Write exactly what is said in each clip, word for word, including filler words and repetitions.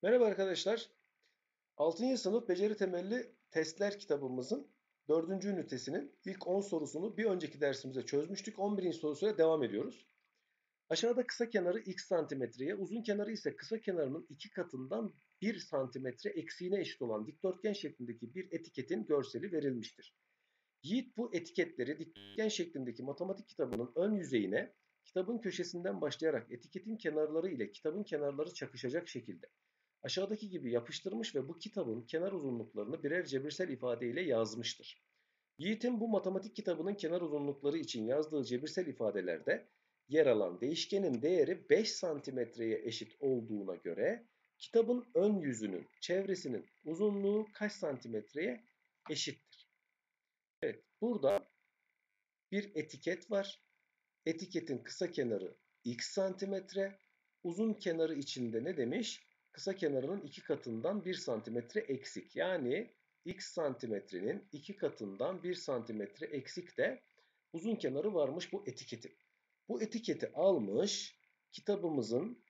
Merhaba arkadaşlar. altıncı sınıf beceri temelli testler kitabımızın dördüncü ünitesinin ilk on sorusunu bir önceki dersimizde çözmüştük. on birinci sorusuyla devam ediyoruz. Aşağıda kısa kenarı x santimetreye, uzun kenarı ise kısa kenarının iki katından bir santimetre eksiğine eşit olan dikdörtgen şeklindeki bir etiketin görseli verilmiştir. Yiğit bu etiketleri dikdörtgen şeklindeki matematik kitabının ön yüzeyine kitabın köşesinden başlayarak etiketin kenarları ile kitabın kenarları çakışacak şekilde aşağıdaki gibi yapıştırmış ve bu kitabın kenar uzunluklarını birer cebirsel ifade ile yazmıştır. Yiğit'in bu matematik kitabının kenar uzunlukları için yazdığı cebirsel ifadelerde yer alan değişkenin değeri beş santimetreye eşit olduğuna göre kitabın ön yüzünün çevresinin uzunluğu kaç santimetreye eşittir? Evet, burada bir etiket var. Etiketin kısa kenarı x santimetre, uzun kenarı içinde ne demiş? Kısa kenarının iki katından bir santimetre eksik. Yani x santimetrenin iki katından bir santimetre eksik de uzun kenarı varmış bu etiketin. Bu etiketi almış, kitabımızın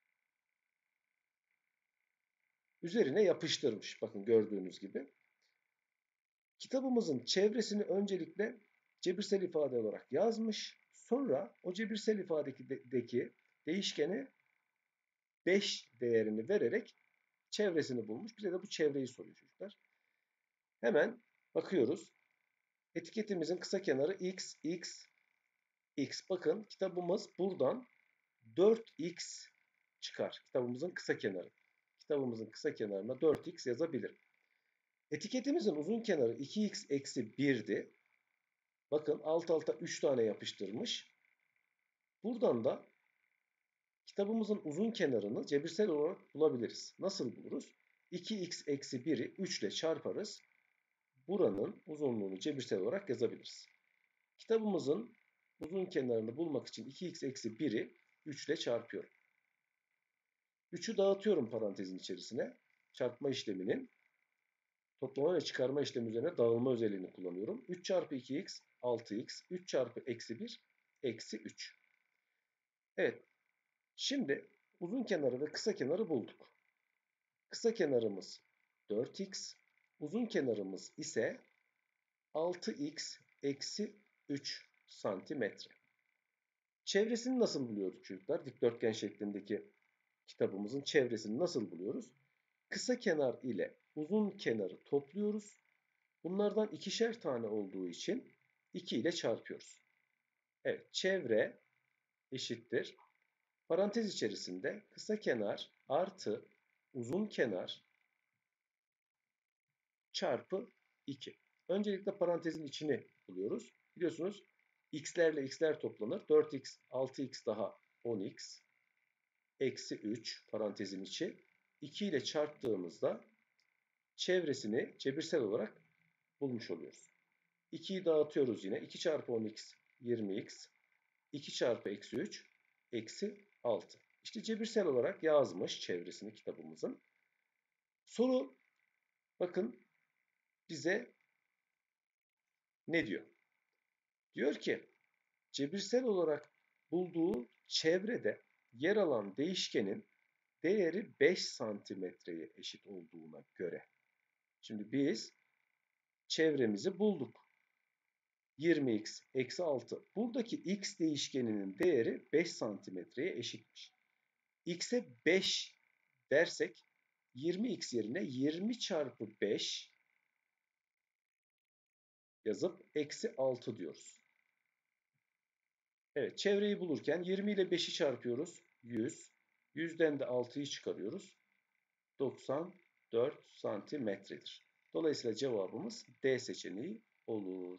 üzerine yapıştırmış. Bakın gördüğünüz gibi. Kitabımızın çevresini öncelikle cebirsel ifade olarak yazmış. Sonra o cebirsel ifadedeki değişkeni beş değerini vererek çevresini bulmuş. Bize de bu çevreyi soruyor çocuklar. Hemen bakıyoruz. Etiketimizin kısa kenarı x, x, x. Bakın kitabımız buradan dört x çıkar. Kitabımızın kısa kenarı. Kitabımızın kısa kenarına dört x yazabilirim. Etiketimizin uzun kenarı iki x eksi bir'di. Bakın alt alta üç tane yapıştırmış. Buradan da kitabımızın uzun kenarını cebirsel olarak bulabiliriz. Nasıl buluruz? iki x eksi bir'i üç ile çarparız. Buranın uzunluğunu cebirsel olarak yazabiliriz. Kitabımızın uzun kenarını bulmak için iki x eksi bir'i üç ile çarpıyorum. üçü dağıtıyorum parantezin içerisine. Çarpma işleminin toplama ve çıkarma işlemi üzerine dağılma özelliğini kullanıyorum. üç çarpı iki x altı x. üç çarpı eksi bir eksi üç. Evet. Şimdi uzun kenarı ve kısa kenarı bulduk. Kısa kenarımız dört x. Uzun kenarımız ise altı x eksi üç santimetre. Çevresini nasıl buluyorduk çocuklar? Dikdörtgen şeklindeki kitabımızın çevresini nasıl buluyoruz? Kısa kenar ile uzun kenarı topluyoruz. Bunlardan ikişer tane olduğu için iki ile çarpıyoruz. Evet, çevre eşittir. Parantez içerisinde kısa kenar artı uzun kenar çarpı iki. Öncelikle parantezin içini buluyoruz. Biliyorsunuz x'lerle x'ler toplanır. dört x, altı x daha on x. Eksi üç parantezin içi. iki ile çarptığımızda çevresini cebirsel olarak bulmuş oluyoruz. ikiyi dağıtıyoruz yine. iki çarpı on x yirmi x. iki çarpı eksi üç eksi altı. İşte cebirsel olarak yazmış çevresini kitabımızın. Soru bakın bize ne diyor? Diyor ki cebirsel olarak bulduğu çevrede yer alan değişkenin değeri beş santimetreye eşit olduğuna göre. Şimdi biz çevremizi bulduk. yirmi x eksi altı. Buradaki x değişkeninin değeri beş santimetreye eşitmiş. X'e beş dersek yirmi x yerine yirmi çarpı beş yazıp eksi altı diyoruz. Evet, çevreyi bulurken yirmi ile beşi çarpıyoruz. yüz. yüzden de altıyı çıkarıyoruz. doksan dört santimetredir. Dolayısıyla cevabımız D seçeneği olur.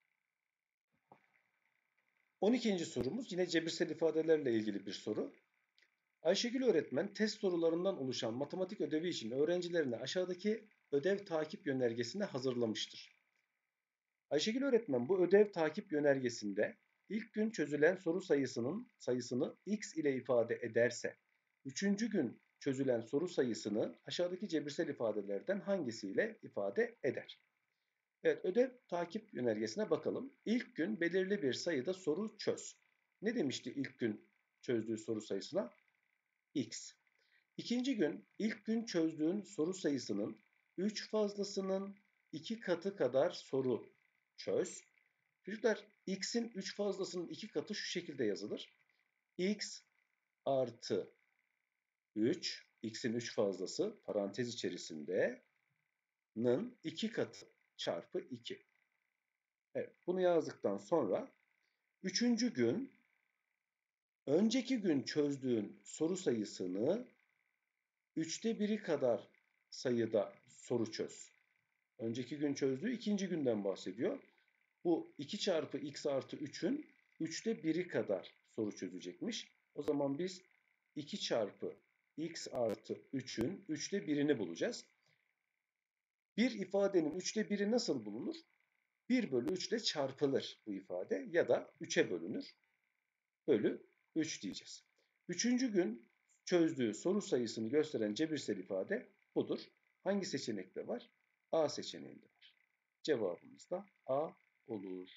on ikinci sorumuz yine cebirsel ifadelerle ilgili bir soru. Ayşegül öğretmen test sorularından oluşan matematik ödevi için öğrencilerine aşağıdaki ödev takip yönergesini hazırlamıştır. Ayşegül öğretmen bu ödev takip yönergesinde ilk gün çözülen soru sayısının sayısını x ile ifade ederse, üçüncü gün çözülen soru sayısını aşağıdaki cebirsel ifadelerden hangisiyle ifade eder? Evet, ödev takip yönergesine bakalım. İlk gün belirli bir sayıda soru çöz. Ne demişti ilk gün çözdüğü soru sayısına? X. İkinci gün ilk gün çözdüğün soru sayısının üç fazlasının iki katı kadar soru çöz. Çocuklar x'in üç fazlasının iki katı şu şekilde yazılır. X artı üç, x'in üç fazlası parantez içerisinde n'ın iki katı çarpı iki. Evet, bunu yazdıktan sonra üçüncü gün önceki gün çözdüğün soru sayısını üçte biri kadar sayıda soru çöz. Önceki gün çözdüğü ikinci günden bahsediyor. Bu iki çarpı x artı üçün üçte biri kadar soru çözecekmiş. O zaman biz iki çarpı x artı üçün üçte birini bulacağız. Bir ifadenin üçte biri nasıl bulunur? bir bölü üç ile çarpılır bu ifade ya da üçe bölünür. Bölü üç diyeceğiz. Üçüncü gün çözdüğü soru sayısını gösteren cebirsel ifade budur. Hangi seçenekte var? A seçeneğinde var. Cevabımız da A olur.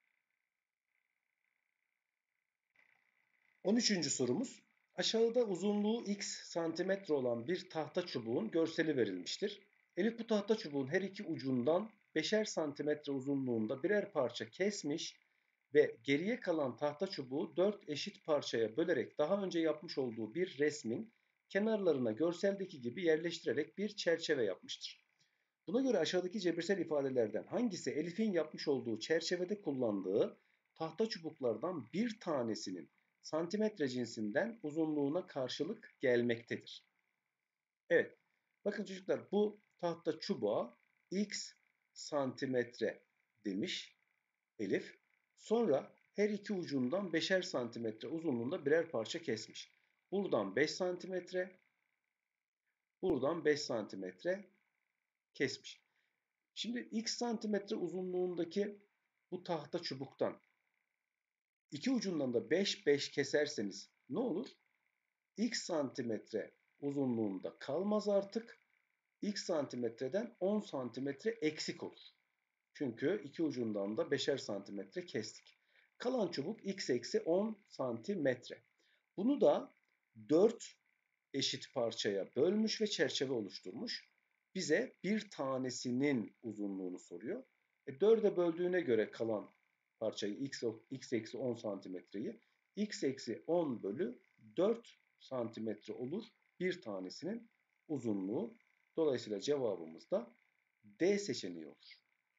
on üçüncü sorumuz. Aşağıda uzunluğu x santimetre olan bir tahta çubuğun görseli verilmiştir. Elif bu tahta çubuğun her iki ucundan beşer santimetre uzunluğunda birer parça kesmiş ve geriye kalan tahta çubuğu dört eşit parçaya bölerek daha önce yapmış olduğu bir resmin kenarlarına görseldeki gibi yerleştirerek bir çerçeve yapmıştır. Buna göre aşağıdaki cebirsel ifadelerden hangisi Elif'in yapmış olduğu çerçevede kullandığı tahta çubuklardan bir tanesinin santimetre cinsinden uzunluğuna karşılık gelmektedir? Evet, bakın çocuklar bu tahta çubuğa x santimetre demiş Elif. Sonra her iki ucundan beşer santimetre uzunluğunda birer parça kesmiş. Buradan beş santimetre, buradan beş santimetre kesmiş. Şimdi x santimetre uzunluğundaki bu tahta çubuktan iki ucundan da beş beş keserseniz ne olur? X santimetre uzunluğunda kalmaz artık. X santimetreden on santimetre eksik olur. Çünkü iki ucundan da beşer santimetre kestik. Kalan çubuk x eksi on santimetre. Bunu da dört eşit parçaya bölmüş ve çerçeve oluşturmuş. Bize bir tanesinin uzunluğunu soruyor. E, dörde böldüğüne göre kalan parçayı x, x eksi on santimetreyi x eksi on bölü dört santimetre olur bir tanesinin uzunluğu. Dolayısıyla cevabımız da D seçeneği olur.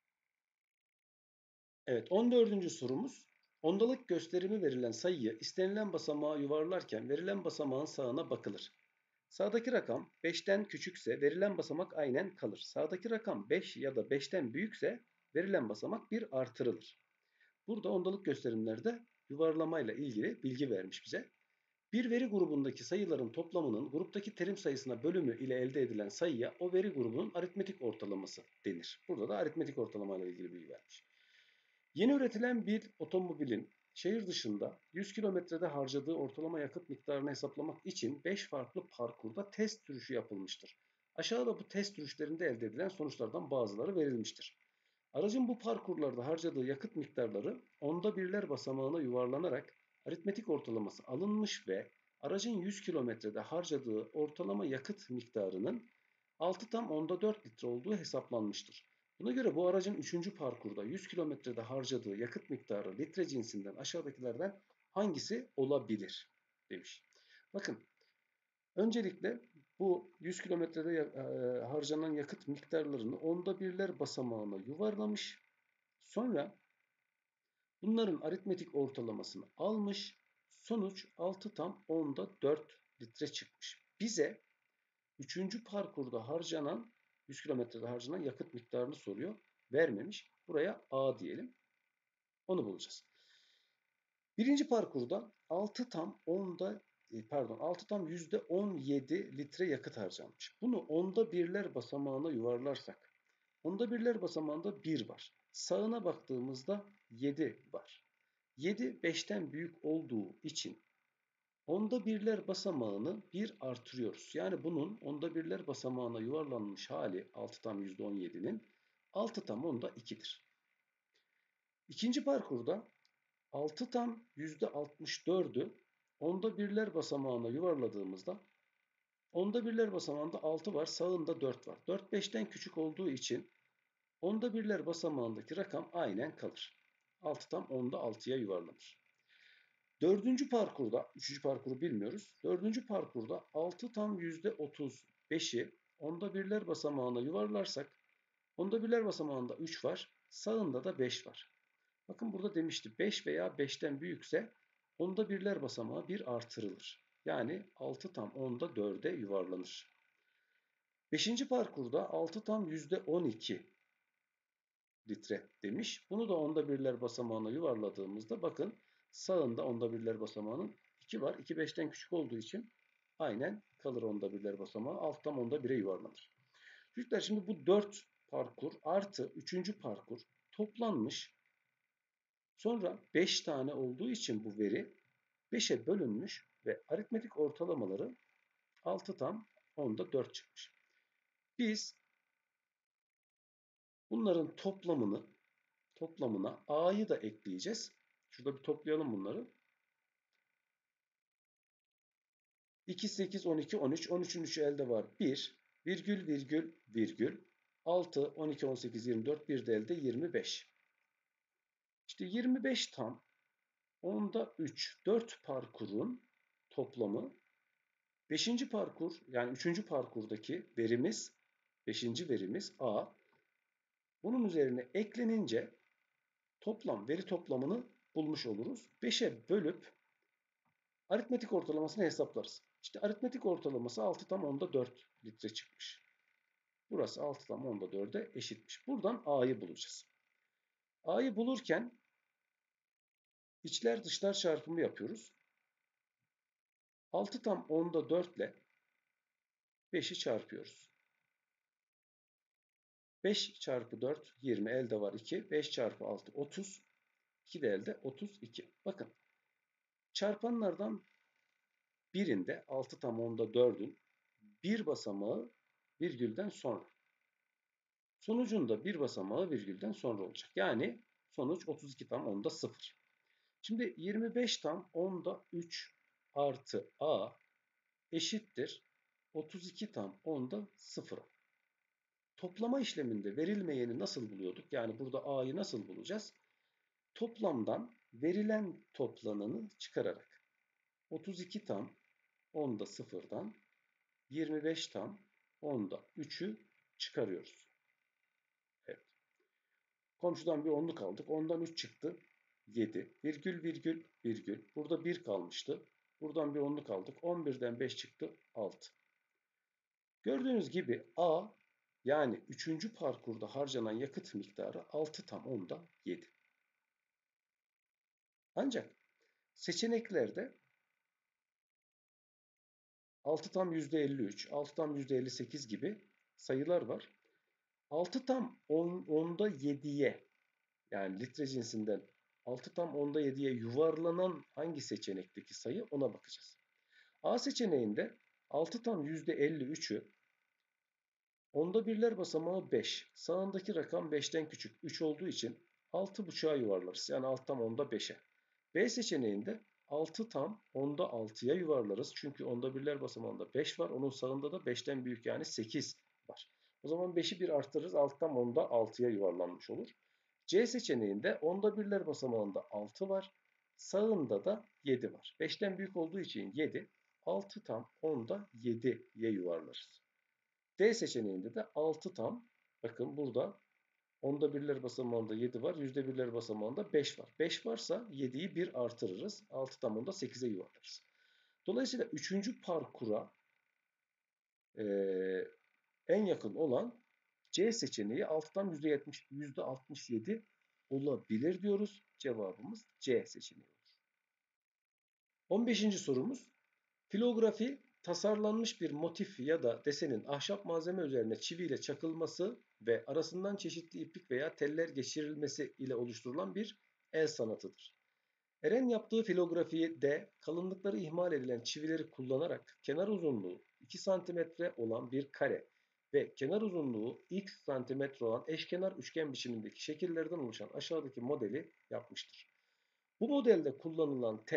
Evet, on dördüncü sorumuz. Ondalık gösterimi verilen sayıyı istenilen basamağa yuvarlarken verilen basamağın sağına bakılır. Sağdaki rakam beşten küçükse verilen basamak aynen kalır. Sağdaki rakam beş ya da beşten büyükse verilen basamak bir artırılır. Burada ondalık gösterimlerde yuvarlamayla ilgili bilgi vermiş bize. Bir veri grubundaki sayıların toplamının gruptaki terim sayısına bölümü ile elde edilen sayıya o veri grubunun aritmetik ortalaması denir. Burada da aritmetik ortalamayla ilgili bilgi vermiş. Yeni üretilen bir otomobilin şehir dışında yüz kilometrede harcadığı ortalama yakıt miktarını hesaplamak için beş farklı parkurda test sürüşü yapılmıştır. Aşağıda bu test sürüşlerinde elde edilen sonuçlardan bazıları verilmiştir. Aracın bu parkurlarda harcadığı yakıt miktarları onda birler basamağına yuvarlanarak aritmetik ortalaması alınmış ve aracın yüz kilometrede harcadığı ortalama yakıt miktarının altı tam onda dört litre olduğu hesaplanmıştır. Buna göre bu aracın üçüncü parkurda yüz kilometrede harcadığı yakıt miktarı litre cinsinden aşağıdakilerden hangisi olabilir demiş. Bakın öncelikle bu yüz kilometrede harcanan yakıt miktarlarını onda birler basamağına yuvarlamış. Sonra bunların aritmetik ortalamasını almış. Sonuç altı tam onda dört litre çıkmış. Bize üçüncü parkurda harcanan yüz kilometrede harcanan yakıt miktarını soruyor. Vermemiş. Buraya A diyelim. Onu bulacağız. Birinci parkurda altı tam onda pardon altı tam yüzde on yedi litre yakıt harcanmış. Bunu onda birler basamağına yuvarlarsak onda birler basamağında bir var. Sağına baktığımızda yedi var. yedi beşten büyük olduğu için onda birler basamağını bir artırıyoruz. Yani bunun onda birler basamağına yuvarlanmış hali altı tam yüzde on yedi'nin altı tam onda iki'dir. İkinci parkurda altı tam yüzde altmış dörd'ü onda birler basamağına yuvarladığımızda Onda birler basamağında altı var, sağında dört var. dört beşten küçük olduğu için onda birler basamağındaki rakam aynen kalır. altı tam onda altıya yuvarlanır. Dördüncü parkurda, üçüncü parkuru bilmiyoruz. Dördüncü parkurda altı tam yüzde otuz beşi onda birler basamağına yuvarlarsak onda birler basamağında üç var, sağında da beş var. Bakın burada demişti beş veya beşten büyükse onda birler basamağı bir artırılır. Yani altı tam onda dörde yuvarlanır. Beşinci parkurda altı tam yüzde on iki litre demiş. Bunu da onda birler basamağına yuvarladığımızda bakın sağında onda birler basamağının iki var. iki beşten küçük olduğu için aynen kalır onda birler basamağı. Alt tam onda bire yuvarlanır. Çocuklar şimdi bu dört parkur artı üçüncü parkur toplanmış. Sonra beş tane olduğu için bu veri beşe bölünmüş ve aritmetik ortalamaları altı tam onda dört çıkmış. Biz bunların toplamını toplamına a'yı da ekleyeceğiz. Şurada bir toplayalım bunları. iki, sekiz, on iki, on üç. on üçün üçü elde var. bir, virgül, virgül, virgül. altı, on iki, on sekiz, yirmi dört. Bir de elde yirmi beş. İşte yirmi beş tam onda üç. dört parkurun toplamı. beşinci parkur yani üçüncü parkurdaki verimiz, beşinci verimiz A. Bunun üzerine eklenince toplam veri toplamını bulmuş oluruz. beşe bölüp aritmetik ortalamasını hesaplarız. İşte aritmetik ortalaması altı tam onda dört litre çıkmış. Burası altı tam onda dörde eşitmiş. Buradan A'yı bulacağız. A'yı bulurken içler dışlar çarpımı yapıyoruz. altı tam onda dört ile beşi çarpıyoruz. beş çarpı dört yirmi, elde var iki. beş çarpı altı otuz. iki de elde otuz iki. Bakın çarpanlardan birinde altı tam onda dördün bir basamağı virgülden sonra. Sonucunda bir basamağı virgülden sonra olacak. Yani sonuç otuz iki tam onda sıfır. Şimdi yirmi beş tam onda üç artı a eşittir otuz iki tam onda sıfır. Toplama işleminde verilmeyeni nasıl buluyorduk? Yani burada a'yı nasıl bulacağız? Toplamdan verilen toplananı çıkararak. otuz iki tam onda sıfırdan yirmi beş tam onda üçü çıkarıyoruz. Evet. Komşudan bir onluk aldık. ondan üç çıktı. yedi. Virgül virgül virgül. Burada bir kalmıştı. Buradan bir onluk aldık. on birden beş çıktı. altı. Gördüğünüz gibi A yani üçüncü parkurda harcanan yakıt miktarı altı tam onda yedi. Ancak seçeneklerde altı tam yüzde elli üç, altı tam yüzde elli sekiz gibi sayılar var. altı tam onda yediye yani litre cinsinden altı tam onda yediye yuvarlanan hangi seçenekteki sayı ona bakacağız. A seçeneğinde altı tam yüzde elli üçü onda birler basamağı beş. Sağındaki rakam beşten küçük üç olduğu için altı buçuğa yuvarlarız. Yani altı tam onda beşe. B seçeneğinde altı tam onda altıya yuvarlarız. Çünkü onda birler basamağında beş var. Onun sağında da beşten büyük yani sekiz var. O zaman beşi bir arttırırız. altı tam onda altıya yuvarlanmış olur. C seçeneğinde onda birler basamağında altı var. Sağında da yedi var. beşten büyük olduğu için yedi. altı tam onda yediye yuvarlarız. D seçeneğinde de altı tam, bakın burada onda birler basamağında yedi var, yüzde birler basamağında beş var. beş varsa yediyi bir artırırız. altı tam onda sekize yuvarlarız. Dolayısıyla üçüncü parkura e, en yakın olan C seçeneği altı tam yüzde yetmiş, yüzde altmış yedi olabilir diyoruz. Cevabımız C seçeneği olur. on beşinci sorumuz. Filografi tasarlanmış bir motif ya da desenin ahşap malzeme üzerine çiviyle çakılması ve arasından çeşitli iplik veya teller geçirilmesi ile oluşturulan bir el sanatıdır. Eren yaptığı filografide kalınlıkları ihmal edilen çivileri kullanarak kenar uzunluğu iki santimetre olan bir kare ve kenar uzunluğu x santimetre olan eşkenar üçgen biçimindeki şekillerden oluşan aşağıdaki modeli yapmıştır. Bu modelde kullanılan tel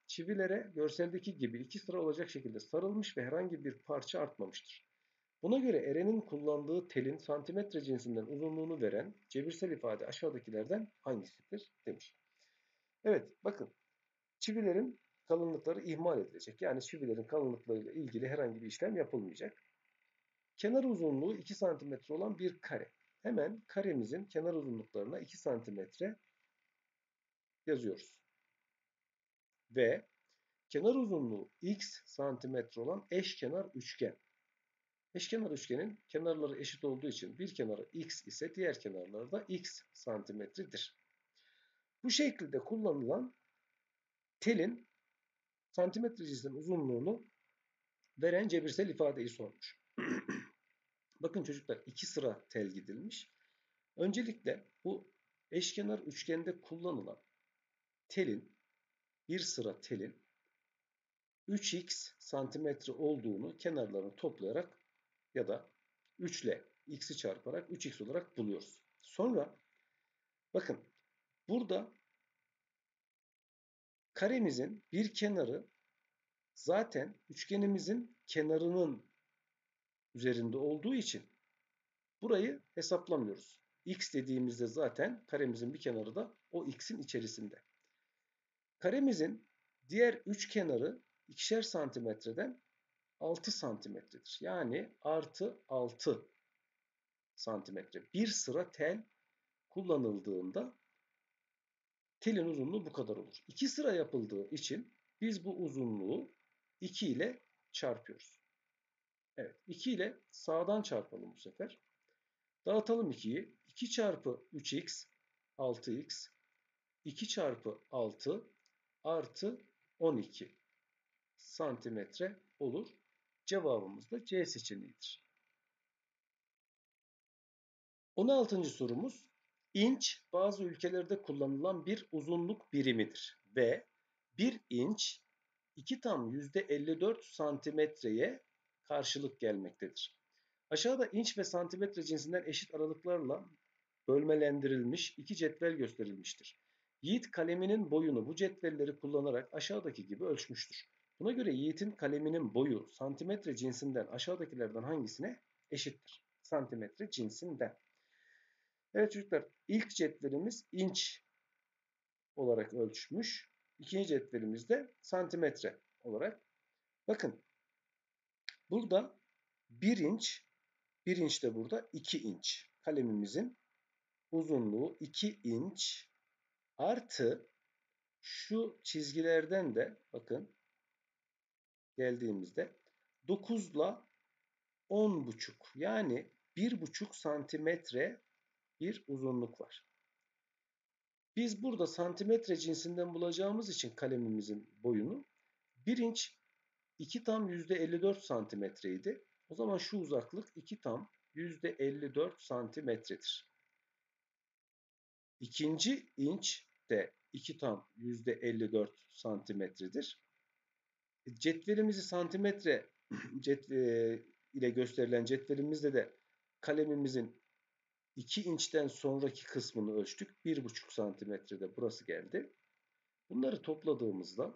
çivilere görseldeki gibi iki sıra olacak şekilde sarılmış ve herhangi bir parça artmamıştır. Buna göre Eren'in kullandığı telin santimetre cinsinden uzunluğunu veren cebirsel ifade aşağıdakilerden hangisidir demiş. Evet, bakın, çivilerin kalınlıkları ihmal edilecek. Yani çivilerin kalınlıklarıyla ilgili herhangi bir işlem yapılmayacak. Kenar uzunluğu iki santimetre olan bir kare. Hemen karemizin kenar uzunluklarına iki santimetre yazıyoruz. Ve kenar uzunluğu x santimetre olan eşkenar üçgen. Eşkenar üçgenin kenarları eşit olduğu için bir kenarı x ise diğer kenarları da x santimetredir. Bu şekilde kullanılan telin santimetre cinsinden uzunluğunu veren cebirsel ifadeyi sormuş. Bakın çocuklar, iki sıra tel gidilmiş. Öncelikle bu eşkenar üçgende kullanılan telin, bir sıra telin üç x santimetre olduğunu kenarlarını toplayarak ya da üç ile x'i çarparak üç x olarak buluyoruz. Sonra bakın, burada karemizin bir kenarı zaten üçgenimizin kenarının üzerinde olduğu için burayı hesaplamıyoruz. X dediğimizde zaten karemizin bir kenarı da o x'in içerisinde. Karemizin diğer üç kenarı ikişer santimetreden altı santimetredir. Yani artı altı santimetre. Bir sıra tel kullanıldığında telin uzunluğu bu kadar olur. İki sıra yapıldığı için biz bu uzunluğu iki ile çarpıyoruz. Evet, iki ile sağdan çarpalım bu sefer. Dağıtalım ikiyi. iki çarpı üç x altı x. iki çarpı altı artı on iki santimetre olur. Cevabımız da C seçeneğidir. on altıncı sorumuz. İnç bazı ülkelerde kullanılan bir uzunluk birimidir ve bir inç iki tam yüzde elli dört santimetreye karşılık gelmektedir. Aşağıda inç ve santimetre cinsinden eşit aralıklarla bölmelendirilmiş iki cetvel gösterilmiştir. Yiğit kaleminin boyunu bu cetvelleri kullanarak aşağıdaki gibi ölçmüştür. Buna göre Yiğit'in kaleminin boyu santimetre cinsinden aşağıdakilerden hangisine eşittir? Santimetre cinsinden. Evet çocuklar, ilk cetvelimiz inç olarak ölçmüş. İkinci cetvelimiz de santimetre olarak. Bakın, burada bir inç, bir inç de burada iki inç. Kalemimizin uzunluğu iki inç artı şu çizgilerden de bakın geldiğimizde dokuz ile on buçuk, yani bir buçuk santimetre bir uzunluk var. Biz burada santimetre cinsinden bulacağımız için kalemimizin boyunu bir inç iki tam yüzde elli dört santimetreydi. O zaman şu uzaklık iki tam yüzde elli dört santimetredir. İkinci inç de iki tam yüzde elli dört santimetredir. Cetvelimizi santimetre cet ile gösterilen cetvelimizde de kalemimizin iki inçten sonraki kısmını ölçtük. bir buçuk santimetrede burası geldi. Bunları topladığımızda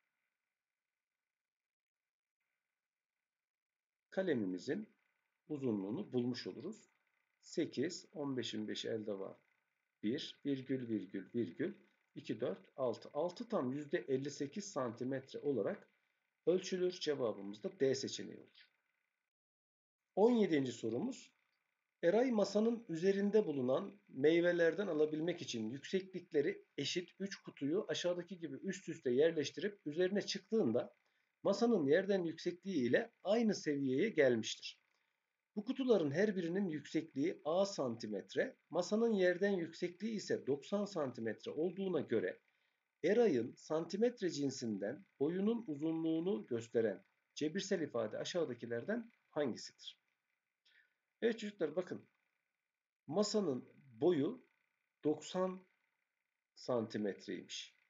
kalemimizin uzunluğunu bulmuş oluruz. sekiz, on beşin beşi elde var. bir, virgül, virgül, virgül, iki, dört, altı. altı tam yüzde elli sekiz santimetre olarak ölçülür. Cevabımız da D seçeneği olur. on yedinci sorumuz. Eray masanın üzerinde bulunan meyvelerden alabilmek için yükseklikleri eşit üç kutuyu aşağıdaki gibi üst üste yerleştirip üzerine çıktığında masanın yerden yüksekliği ile aynı seviyeye gelmiştir. Bu kutuların her birinin yüksekliği A santimetre, masanın yerden yüksekliği ise doksan santimetre olduğuna göre Eray'ın santimetre cinsinden boyunun uzunluğunu gösteren cebirsel ifade aşağıdakilerden hangisidir? Evet çocuklar, bakın, masanın boyu doksan santimetreymiş.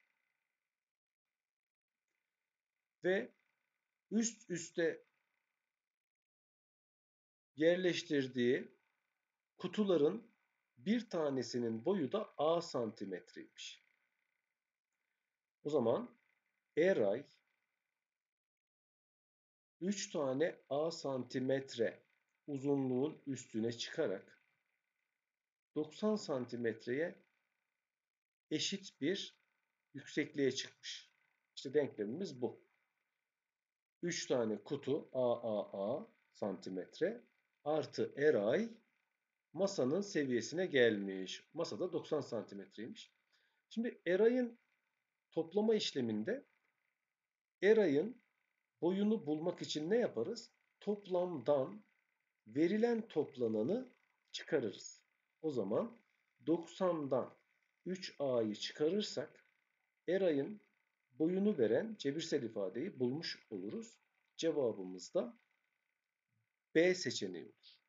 Ve üst üste yerleştirdiği kutuların bir tanesinin boyu da A santimetreymiş. O zaman Eray üç tane A santimetre uzunluğun üstüne çıkarak doksan santimetreye eşit bir yüksekliğe çıkmış. İşte denklemimiz bu. üç tane kutu A A A santimetre artı Eray masanın seviyesine gelmiş. Masada doksan santimetreymiş. Şimdi Eray'ın toplama işleminde Eray'ın boyunu bulmak için ne yaparız? Toplamdan verilen toplananı çıkarırız. O zaman doksandan üç A'yı çıkarırsak Eray'ın boyunu veren cebirsel ifadeyi bulmuş oluruz. Cevabımız da B seçeneği olur.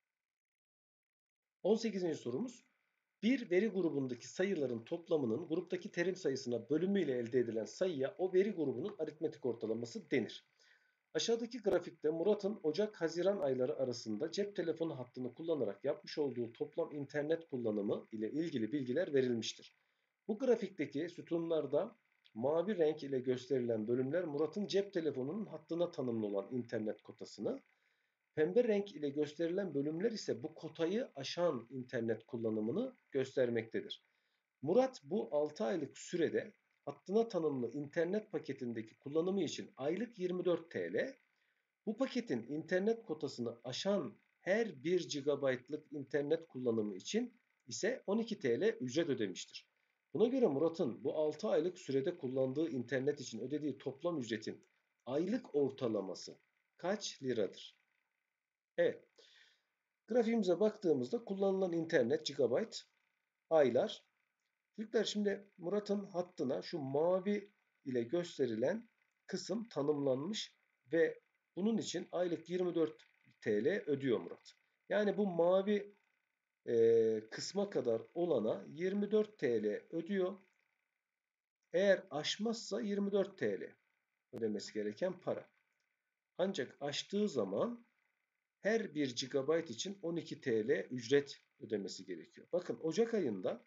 on sekizinci sorumuz. Bir veri grubundaki sayıların toplamının gruptaki terim sayısına bölümüyle elde edilen sayıya o veri grubunun aritmetik ortalaması denir. Aşağıdaki grafikte Murat'ın Ocak-Haziran ayları arasında cep telefonu hattını kullanarak yapmış olduğu toplam internet kullanımı ile ilgili bilgiler verilmiştir. Bu grafikteki sütunlarda mavi renk ile gösterilen bölümler Murat'ın cep telefonunun hattına tanımlı olan internet kotasını, pembe renk ile gösterilen bölümler ise bu kotayı aşan internet kullanımını göstermektedir. Murat bu altı aylık sürede hattına tanımlı internet paketindeki kullanımı için aylık yirmi dört TL, bu paketin internet kotasını aşan her bir gigabaytlık internet kullanımı için ise on iki TL ücret ödemiştir. Buna göre Murat'ın bu altı aylık sürede kullandığı internet için ödediği toplam ücretin aylık ortalaması kaç liradır? Evet. Grafiğimize baktığımızda kullanılan internet gigabayt, aylar. Çocuklar şimdi Murat'ın hattına şu mavi ile gösterilen kısım tanımlanmış ve bunun için aylık yirmi dört TL ödüyor Murat. Yani bu mavi e, kısma kadar olana yirmi dört TL ödüyor. Eğer aşmazsa yirmi dört TL ödemesi gereken para. Ancak aştığı zaman her bir gigabayt için on iki TL ücret ödemesi gerekiyor. Bakın Ocak ayında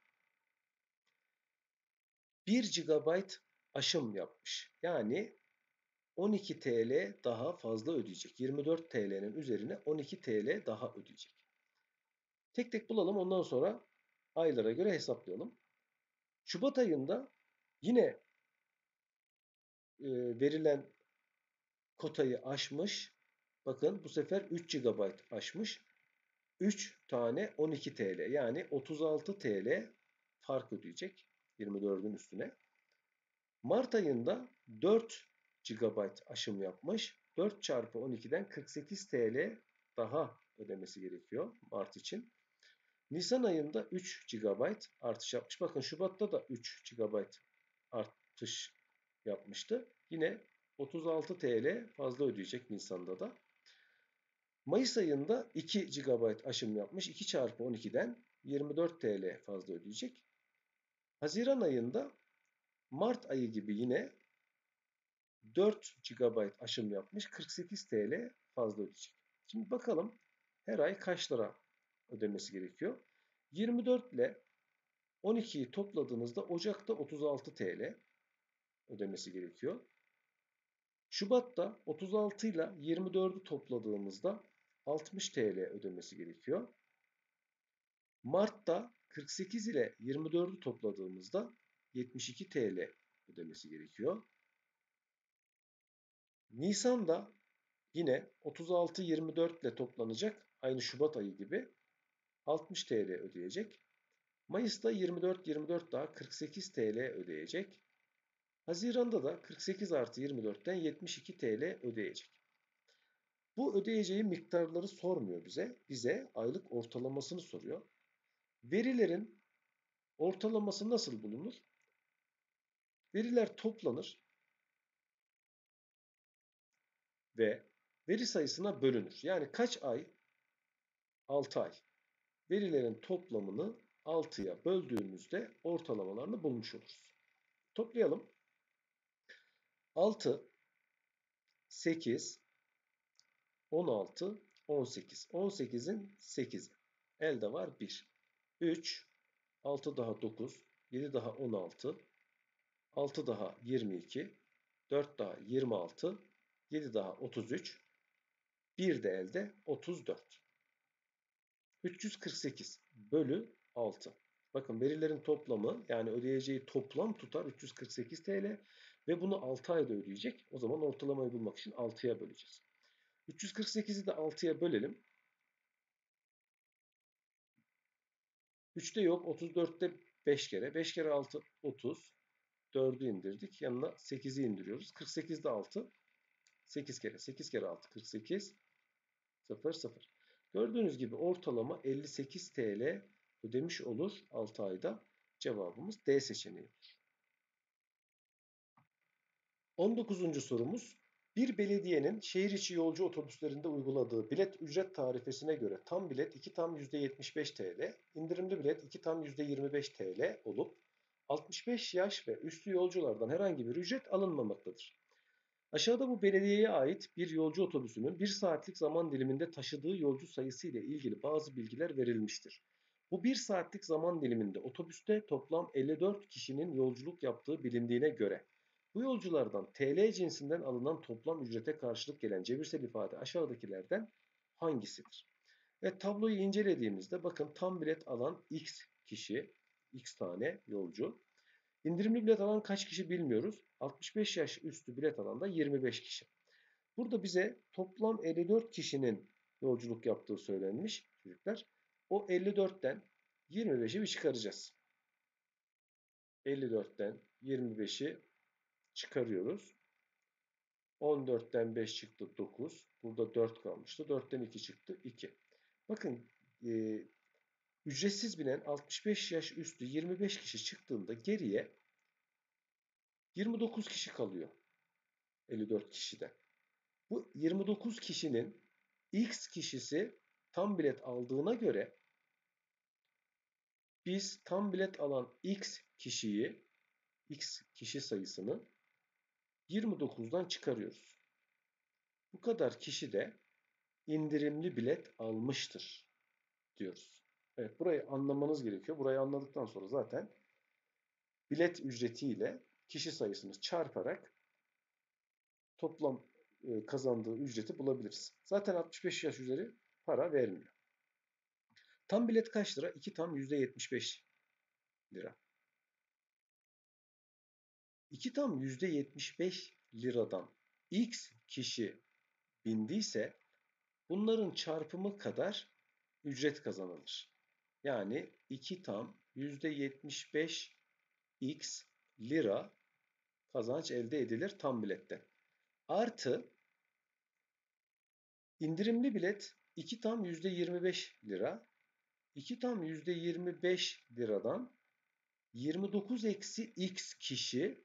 bir gigabayt aşım yapmış. Yani on iki TL daha fazla ödeyecek. yirmi dört TL'nin üzerine on iki TL daha ödeyecek. Tek tek bulalım, ondan sonra aylara göre hesaplayalım. Şubat ayında yine e, verilen kotayı aşmış. Bakın bu sefer üç gigabayt aşmış. üç tane on iki TL, yani otuz altı TL fark ödeyecek yirmi dördün üstüne. Mart ayında dört gigabayt aşım yapmış. dört çarpı on ikiden kırk sekiz TL daha ödemesi gerekiyor Mart için. Nisan ayında üç gigabayt artış yapmış. Bakın Şubat'ta da üç gigabayt artış yapmıştı. Yine otuz altı TL fazla ödeyecek Nisan'da da. Mayıs ayında iki gigabayt aşım yapmış. iki çarpı on ikiden yirmi dört TL fazla ödeyecek. Haziran ayında Mart ayı gibi yine dört gigabayt aşım yapmış. kırk sekiz TL fazla ödeyecek. Şimdi bakalım her ay kaç lira ödemesi gerekiyor? yirmi dört ile on ikiyi topladığınızda Ocak'ta otuz altı TL ödemesi gerekiyor. Şubat'ta otuz altı ile yirmi dördü topladığımızda altmış TL ödemesi gerekiyor. Mart'ta kırk sekiz ile yirmi dördü topladığımızda yetmiş iki TL ödemesi gerekiyor. Nisan'da yine otuz altı yirmi dört ile toplanacak, aynı Şubat ayı gibi altmış TL ödeyecek. Mayıs'ta yirmi dört yirmi dört daha kırk sekiz TL ödeyecek. Haziran'da da kırk sekiz artı yirmi dörtten yetmiş iki TL ödeyecek. Bu ödeyeceği miktarları sormuyor bize. Bize aylık ortalamasını soruyor. Verilerin ortalaması nasıl bulunur? Veriler toplanır ve veri sayısına bölünür. Yani kaç ay? altı ay. Verilerin toplamını altıya böldüğümüzde ortalamalarını bulmuş oluruz. Toplayalım. altı, sekiz, on altı, on sekiz. on sekizin sekizi. Elde var bir. üç, altı daha dokuz, yedi daha on altı, altı daha yirmi iki, dört daha yirmi altı, yedi daha otuz üç, bir de elde otuz dört. üç yüz kırk sekiz bölü altı. Bakın verilerin toplamı, yani ödeyeceği toplam tutar üç yüz kırk sekiz T L ve bunu altı ayda ödeyecek. O zaman ortalamayı bulmak için altıya böleceğiz. üç yüz kırk sekizi de altıya bölelim. üçte yok, otuz dörtte beş kere. beş kere altı otuz. dördü indirdik. Yanına sekizi indiriyoruz. kırk sekizde altı. sekiz kere. sekiz kere altı kırk sekiz. sıfır sıfır. Gördüğünüz gibi ortalama elli sekiz T L ödemiş olur altı ayda. Cevabımız D seçeneği. on dokuzuncu sorumuz. Bir belediyenin şehir içi yolcu otobüslerinde uyguladığı bilet ücret tarifesine göre tam bilet iki tam yüzde yetmiş beş T L, indirimli bilet iki tam yüzde yirmi beş T L olup altmış beş yaş ve üstü yolculardan herhangi bir ücret alınmamaktadır. Aşağıda bu belediyeye ait bir yolcu otobüsünün bir saatlik zaman diliminde taşıdığı yolcu sayısı ile ilgili bazı bilgiler verilmiştir. Bu bir saatlik zaman diliminde otobüste toplam elli dört kişinin yolculuk yaptığı bilindiğine göre bu yolculardan T L cinsinden alınan toplam ücrete karşılık gelen cebirsel ifade aşağıdakilerden hangisidir? Ve tabloyu incelediğimizde bakın tam bilet alan X kişi, X tane yolcu. İndirimli bilet alan kaç kişi bilmiyoruz. altmış beş yaş üstü bilet alan da yirmi beş kişi. Burada bize toplam elli dört kişinin yolculuk yaptığı söylenmiş çocuklar. O elli dörtten yirmi beşi bir çıkaracağız. elli dörtten yirmi beşi çıkarıyoruz. on dörtten beş çıktı dokuz. Burada dört kalmıştı. dörtten iki çıktı iki. Bakın e, ücretsiz binen altmış beş yaş üstü yirmi beş kişi çıktığında geriye yirmi dokuz kişi kalıyor. elli dört kişiden. Bu yirmi dokuz kişinin X kişisi tam bilet aldığına göre biz tam bilet alan X kişiyi, X kişi sayısını yirmi dokuzdan çıkarıyoruz. Bu kadar kişi de indirimli bilet almıştır diyoruz. Evet, burayı anlamanız gerekiyor. Burayı anladıktan sonra zaten bilet ücretiyle kişi sayısını çarparak toplam kazandığı ücreti bulabiliriz. Zaten altmış beş yaş üzeri para vermiyor. Tam bilet kaç lira? iki tam yüzde yetmiş beş lira. iki tam yüzde yetmiş beş liradan X kişi bindiyse bunların çarpımı kadar ücret kazanılır. Yani iki tam yüzde yetmiş beş X lira kazanç elde edilir tam biletten. Artı indirimli bilet iki tam yüzde yirmi beş lira. iki tam yüzde yirmi beş liradan yirmi dokuz eksi X kişi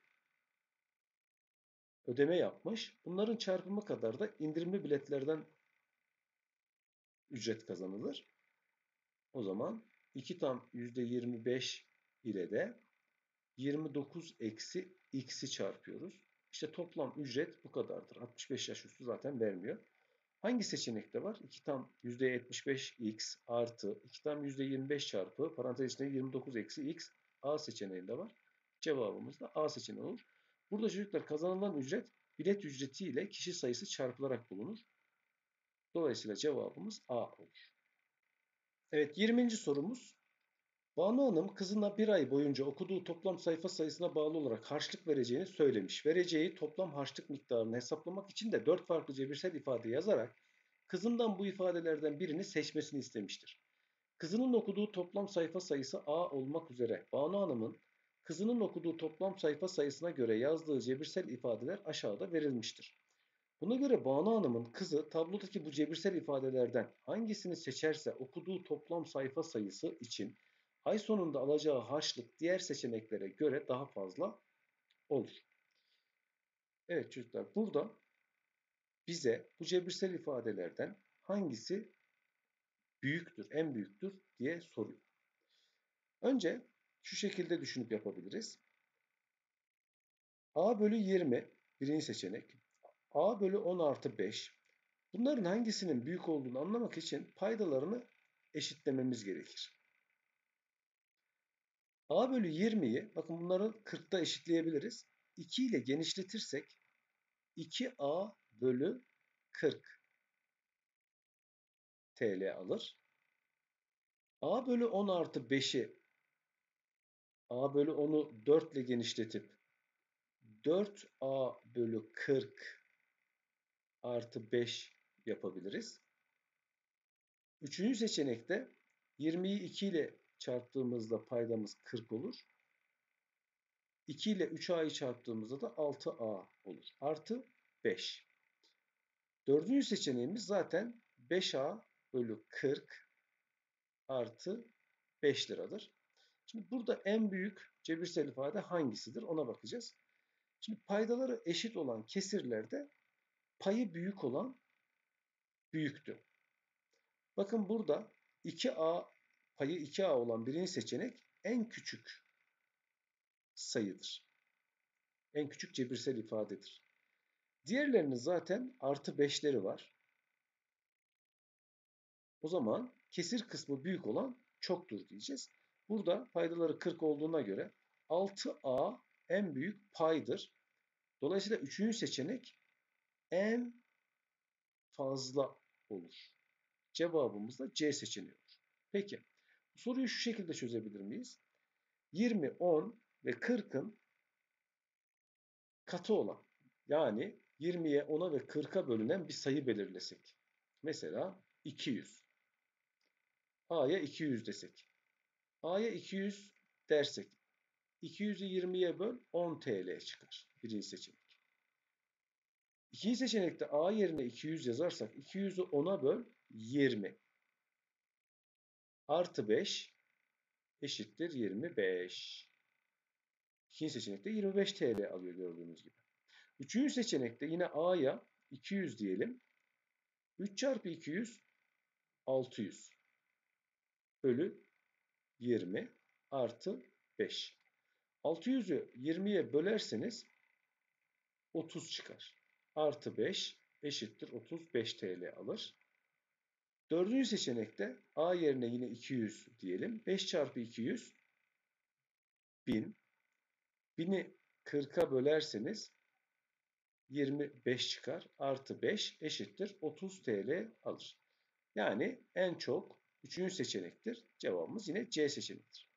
ödeme yapmış. Bunların çarpımı kadar da indirimli biletlerden ücret kazanılır. O zaman iki tam yüzde yirmi beş ile de yirmi dokuz eksi x'i çarpıyoruz. İşte toplam ücret bu kadardır. altmış beş yaş üstü zaten vermiyor. Hangi seçenekte var? iki tam yüzde yetmiş beş x artı iki tam yüzde yirmi beş çarpı parantez içinde yirmi dokuz eksi x A seçeneğinde var. Cevabımız da A seçeneği olur. Burada çocuklar kazanılan ücret bilet ücreti ile kişi sayısı çarpılarak bulunur. Dolayısıyla cevabımız A olur. Evet, yirminci sorumuz. Banu Hanım kızına bir ay boyunca okuduğu toplam sayfa sayısına bağlı olarak harçlık vereceğini söylemiş. Vereceği toplam harçlık miktarını hesaplamak için de dört farklı cebirsel ifade yazarak kızından bu ifadelerden birini seçmesini istemiştir. Kızının okuduğu toplam sayfa sayısı A olmak üzere Banu Hanım'ın kızının okuduğu toplam sayfa sayısına göre yazdığı cebirsel ifadeler aşağıda verilmiştir. Buna göre Banu Hanım'ın kızı tablodaki bu cebirsel ifadelerden hangisini seçerse okuduğu toplam sayfa sayısı için ay sonunda alacağı harçlık diğer seçeneklere göre daha fazla olur. Evet çocuklar, burada bize bu cebirsel ifadelerden hangisi büyüktür, en büyüktür diye soruyor. Önce şu şekilde düşünüp yapabiliriz. A bölü yirmi birinci seçenek. A bölü on artı beş. Bunların hangisinin büyük olduğunu anlamak için paydalarını eşitlememiz gerekir. A bölü yirmiyi bakın bunları kırkta eşitleyebiliriz. iki ile genişletirsek iki a bölü kırk T L alır. A bölü on artı beşi A bölü onu dört ile genişletip dört a bölü kırk artı beş yapabiliriz. Üçüncü seçenekte yirmiyi iki ile çarptığımızda paydamız kırk olur. iki ile üç a'yı çarptığımızda da altı a olur. Artı beş. Dördüncü seçeneğimiz zaten beş a bölü kırk artı beş liradır. Şimdi burada en büyük cebirsel ifade hangisidir ona bakacağız. Şimdi paydaları eşit olan kesirlerde payı büyük olan büyüktü. Bakın burada iki a payı iki a olan birinci seçenek en küçük sayıdır. En küçük cebirsel ifadedir. Diğerlerinin zaten artı beşleri var. O zaman kesir kısmı büyük olan çoktur diyeceğiz. Burada paydaları kırk olduğuna göre altı a en büyük paydır. Dolayısıyla üçüncü seçenek en fazla olur. Cevabımız da C seçeneği olur. Peki bu soruyu şu şekilde çözebilir miyiz? yirmi, on ve kırkın katı olan yani yirmiye, ona ve kırka bölünen bir sayı belirlesek. Mesela iki yüz. A'ya iki yüz desek. A'ya iki yüz dersek. iki yüzü yirmiye böl on T L çıkar. Birinci seçenek. İkinci seçenekte A yerine iki yüz yazarsak iki yüzü ona böl yirmi. Artı beş eşittir yirmi beş. İkinci seçenekte yirmi beş T L alıyor gördüğünüz gibi. Üçüncü seçenekte yine A'ya iki yüz diyelim. üç çarpı iki yüz altı yüz bölü yirmi artı beş. altı yüzü yirmiye bölerseniz otuz çıkar. Artı beş eşittir otuz beş T L alır. Dördüncü seçenekte A yerine yine iki yüz diyelim. beş çarpı iki yüz bin. bini kırka bölerseniz yirmi beş çıkar. Artı beş eşittir otuz T L alır. Yani en çok üçüncü seçenektir. Cevabımız yine C seçeneğidir.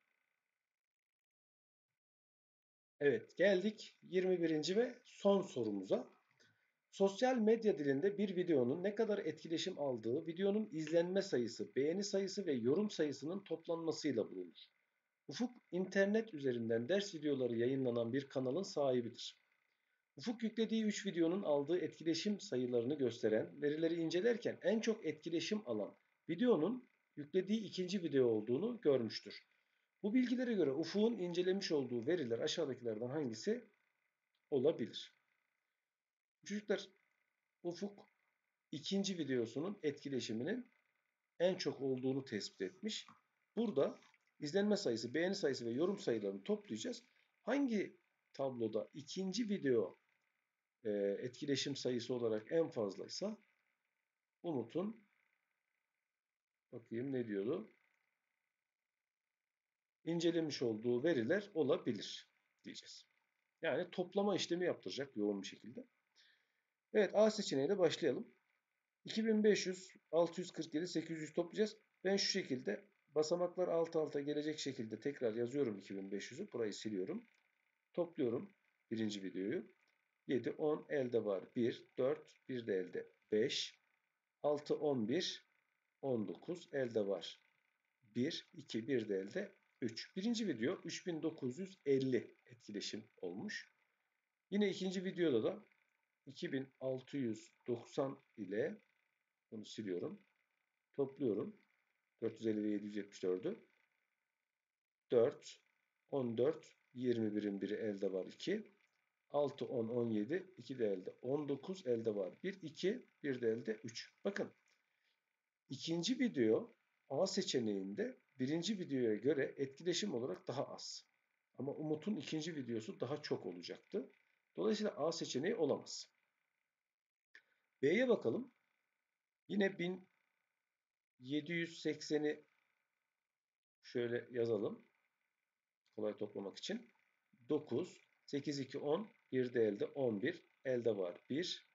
Evet, geldik yirmi birinci ve son sorumuza. Sosyal medya dilinde bir videonun ne kadar etkileşim aldığı, videonun izlenme sayısı, beğeni sayısı ve yorum sayısının toplanmasıyla bulunur. Ufuk, internet üzerinden ders videoları yayınlanan bir kanalın sahibidir. Ufuk yüklediği üç videonun aldığı etkileşim sayılarını gösteren verileri incelerken en çok etkileşim alan videonun yüklediği ikinci video olduğunu görmüştür. Bu bilgilere göre Ufuk'un incelemiş olduğu veriler aşağıdakilerden hangisi olabilir? Çocuklar, Ufuk ikinci videosunun etkileşiminin en çok olduğunu tespit etmiş. Burada izlenme sayısı, beğeni sayısı ve yorum sayılarını toplayacağız. Hangi tabloda ikinci video e, etkileşim sayısı olarak en fazlaysa Umut'un, bakayım ne diyordu, incelemiş olduğu veriler olabilir diyeceğiz. Yani toplama işlemi yaptıracak yoğun bir şekilde. Evet, A seçeneğiyle başlayalım. iki bin beş yüz, altı yüz kırk yedi, sekiz yüz toplayacağız. Ben şu şekilde basamaklar alt alta gelecek şekilde tekrar yazıyorum iki bin beş yüzü. Burayı siliyorum. Topluyorum birinci videoyu. yedi, on elde var bir, dört, bir de elde beş, altı, on bir, on dokuz elde var bir, iki, bir de elde üç. Birinci video üç bin dokuz yüz elli etkileşim olmuş. Yine ikinci videoda da iki bin altı yüz doksan ile bunu siliyorum. Topluyorum. dört yüz elli ve yedi yüz yetmiş dördü. dört, on dört, yirmi birin biri elde var iki. altı, on, on yedi, iki de elde on dokuz elde var bir, iki, bir de elde üç. Bakın ikinci video A seçeneğinde birinci videoya göre etkileşim olarak daha az. Ama Umut'un ikinci videosu daha çok olacaktı. Dolayısıyla A seçeneği olamaz. B'ye bakalım. Yine bin yedi yüz sekseni şöyle yazalım kolay toplamak için. dokuz, sekiz, iki, on. bir de elde on bir. Elde var bir.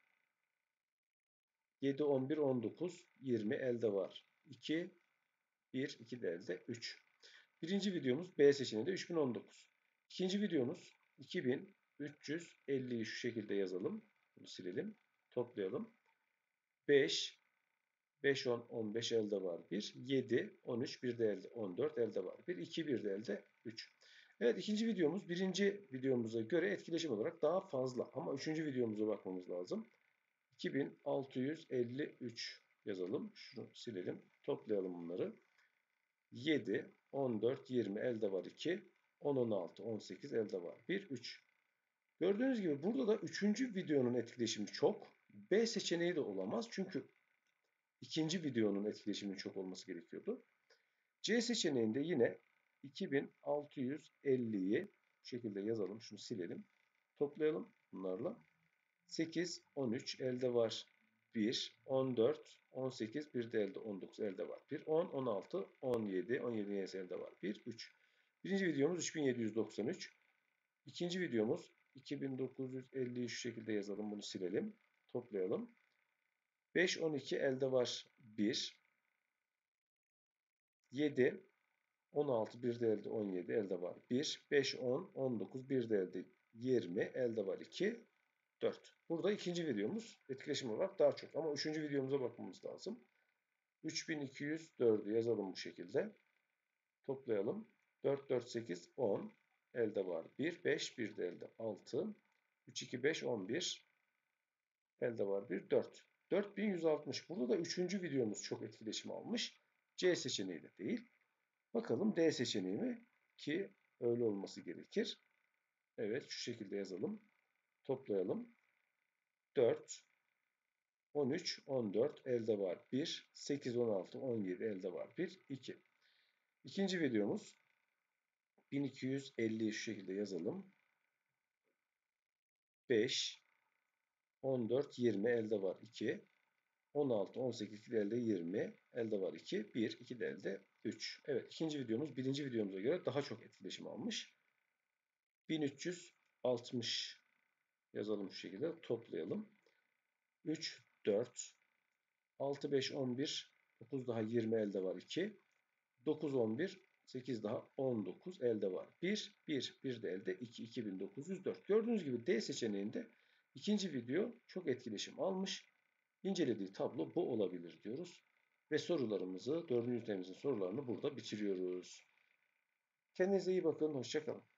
yedi, on bir, on dokuz, yirmi. Elde var iki. bir, iki de elde üç. Birinci videomuz B seçeneğinde üç bin on dokuz. İkinci videomuz iki bin üç yüz elliyi şu şekilde yazalım. Bunu silelim. Toplayalım. beş, beş, on, on beş elde var bir. yedi, on üç, bir de elde on dört elde var bir. iki, bir de elde üç. Evet, ikinci videomuz birinci videomuza göre etkileşim olarak daha fazla. Ama üçüncü videomuza bakmamız lazım. iki bin altı yüz elli üç yazalım. Şunu silelim. Toplayalım bunları. yedi, on dört, yirmi elde var iki. on, on altı, on sekiz elde var bir, üç. Gördüğünüz gibi burada da üçüncü videonun etkileşimi çok. B seçeneği de olamaz. Çünkü ikinci videonun etkileşiminin çok olması gerekiyordu. C seçeneğinde yine iki bin altı yüz elliyi bu şekilde yazalım. Şunu silelim. Toplayalım bunlarla. sekiz, on üç elde var bir. on dört, on sekiz, bir de elde on dokuz elde var bir. on, on altı, on yedi, on yedi elde var bir, üç. Birinci videomuz üç bin yedi yüz doksan üç. İkinci videomuz iki bin dokuz yüz elliyi şu şekilde yazalım. Bunu silelim. Toplayalım. beş, on iki elde var bir. yedi, on altı, bir de elde on yedi elde var bir. beş, on, on dokuz, bir de elde yirmi elde var iki, dört. Burada ikinci videomuz etkileşim olarak daha çok. Ama üçüncü videomuza bakmamız lazım. üç bin iki yüz dördü yazalım bu şekilde. Toplayalım. dört, dört, sekiz, on. Elde var bir. beş, bir de elde altı. üç, iki, beş, on bir. Elde var bir. dört. dört bin yüz altmış. Burada da üçüncü videomuz çok etkileşim almış. C seçeneği de değil. Bakalım D seçeneği mi? Ki öyle olması gerekir. Evet, şu şekilde yazalım. Toplayalım. dört, on üç, on dört elde var bir. sekiz, on altı, on yedi elde var bir, iki. İkinci videomuz bin iki yüz elliyi şu şekilde yazalım. beş, on dört, yirmi elde var iki. on altı, on sekiz elde yirmi elde var iki. bir, iki de elde üç. Evet, ikinci videomuz birinci videomuza göre daha çok etkileşim almış. bin üç yüz altmış yazalım şu şekilde, toplayalım. üç, dört, altı, beş, on bir, dokuz daha yirmi elde var iki. dokuz, on bir, sekiz daha on dokuz elde var bir. bir, bir de elde iki, iki bin dokuz yüz dört. Gördüğünüz gibi D seçeneğinde ikinci video çok etkileşim almış. İncelediği tablo bu olabilir diyoruz. Ve sorularımızı, dördüncü ünitemizin sorularını burada bitiriyoruz. Kendinize iyi bakın, hoşça kalın.